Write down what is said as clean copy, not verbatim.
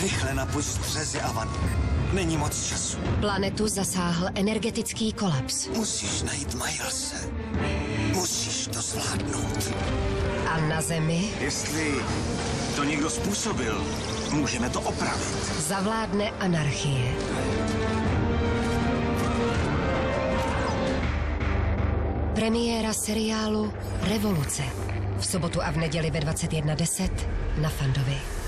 Rychle napuš střezy, Avanik. Není moc času. Planetu zasáhl energetický kolaps. Musíš najít Milese. Musíš to zvládnout. A na Zemi Jestli to někdo způsobil, můžeme to opravit. zavládne anarchie. Premiéra seriálu Revoluce. V sobotu a v neděli ve 21:10 na Fandovi.